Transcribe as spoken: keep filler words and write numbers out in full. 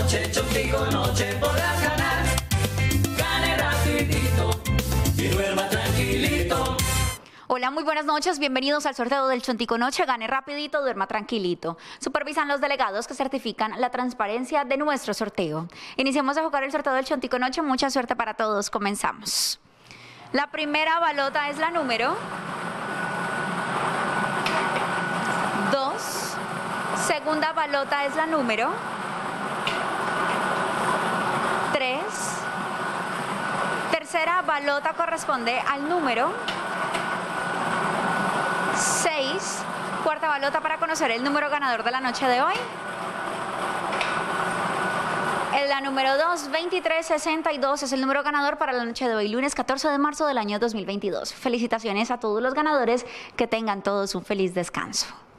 noche, Chontico Noche podrás ganar. Gane rapidito y duerma tranquilito. Hola, muy buenas noches, bienvenidos al sorteo del Chontico Noche, gane rapidito, duerma tranquilito. Supervisan los delegados que certifican la transparencia de nuestro sorteo. Iniciamos a jugar el sorteo del Chontico Noche, mucha suerte para todos, comenzamos. La primera balota es la número dos, segunda balota es la número tres, tercera balota corresponde al número seis, cuarta balota para conocer el número ganador de la noche de hoy. La número dos, veintitrés sesenta y dos, es el número ganador para la noche de hoy, lunes catorce de marzo del año dos mil veintidós. Felicitaciones a todos los ganadores, que tengan todos un feliz descanso.